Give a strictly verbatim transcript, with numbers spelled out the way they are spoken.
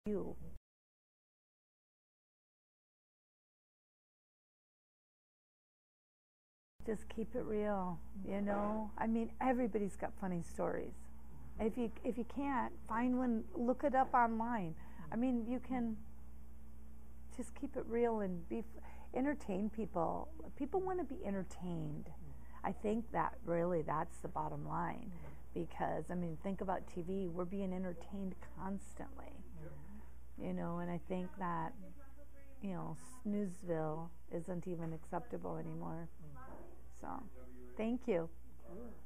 you. Just keep it real, you know? I mean, everybody's got funny stories. If you if you can't, find one, look it up online. I mean, you can just keep it real and be entertain people. People want to be entertained. I think that really that's the bottom line, because I mean, think about T V. We're being entertained constantly, you know, and I think that, you know, snoozeville isn't even acceptable anymore. So, thank you.